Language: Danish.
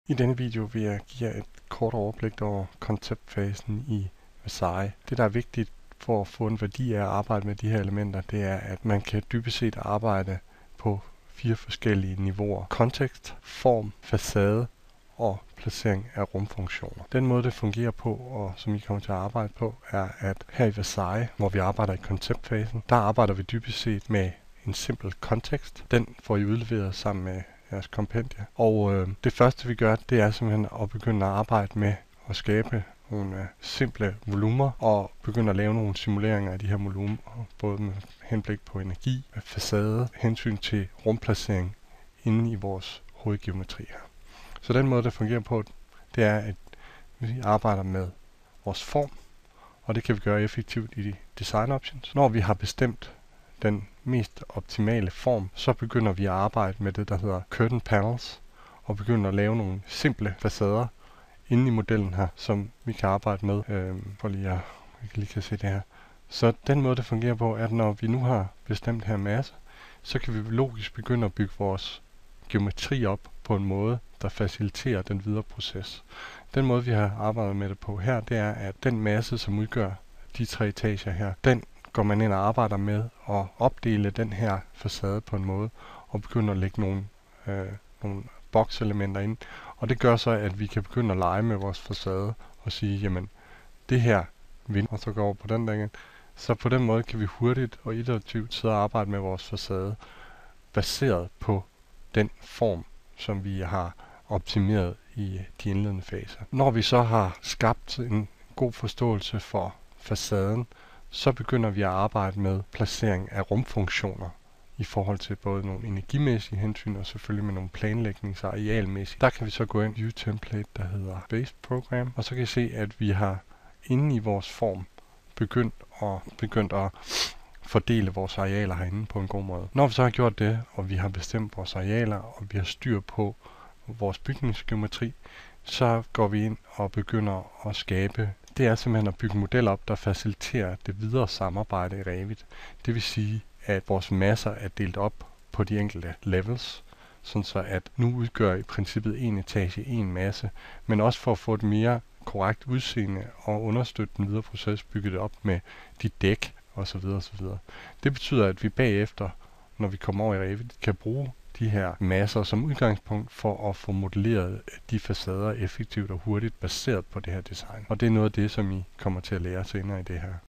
I denne video vil jeg give jer et kort overblik over konceptfasen i Versailles. Det, der er vigtigt for at få en værdi af at arbejde med de her elementer, det er, at man kan dybest set arbejde på 4 forskellige niveauer. Kontekst, form, facade og placering af rumfunktioner. Den måde, det fungerer på, og som I kommer til at arbejde på, er, at her i Versailles, hvor vi arbejder i konceptfasen, der arbejder vi dybest set med en simpel kontekst. Den får I udleveret sammen med jeres kompendie. Og det første vi gør, det er simpelthen at begynde at arbejde med at skabe nogle simple volumer og begynde at lave nogle simuleringer af de her volumer, både med henblik på energi, facade, hensyn til rumplacering inde i vores hovedgeometri her. Så den måde, det fungerer på, det er, at vi arbejder med vores form, og det kan vi gøre effektivt i de design options. Når vi har bestemt den mest optimale form, så begynder vi at arbejde med det, der hedder curtain panels, og begynder at lave nogle simple facader inde i modellen her, som vi kan arbejde med. For lige at vi lige kan se det her. Så den måde, det fungerer på, er, at når vi nu har bestemt her masse, så kan vi logisk begynde at bygge vores geometri op på en måde, der faciliterer den videre proces. Den måde, vi har arbejdet med det på her, det er, at den masse, som udgør de 3 etager her, den går man ind og arbejder med at opdele den her facade på en måde, og begynde at lægge nogle bokselementer ind. Og det gør så, at vi kan begynde at lege med vores facade og sige, jamen, det her vindue, og så går over på den der igen. Så på den måde kan vi hurtigt og iterativt sidde og arbejde med vores facade, baseret på den form, som vi har optimeret i de indledende faser. Når vi så har skabt en god forståelse for facaden, så begynder vi at arbejde med placering af rumfunktioner i forhold til både nogle energimæssige hensyn og selvfølgelig med nogle planlægnings- og arealmæssige. Der kan vi så gå ind i View Template, der hedder Base Program, og så kan I se, at vi har inde i vores form begyndt at fordele vores arealer herinde på en god måde. Når vi så har gjort det, og vi har bestemt vores arealer, og vi har styr på vores bygningsgeometri, så går vi ind og begynder at skabe. Det er simpelthen at bygge modeller op, der faciliterer det videre samarbejde i Revit. Det vil sige, at vores masser er delt op på de enkelte levels, sådan så at nu udgør i princippet en etage en masse, men også for at få et mere korrekt udseende og understøtte den videre proces, bygget op med de dæk osv. osv. Det betyder, at vi bagefter, når vi kommer over i Revit, kan bruge de her masser som udgangspunkt for at få modelleret de facader effektivt og hurtigt baseret på det her design. Og det er noget af det, som I kommer til at lære senere i det her.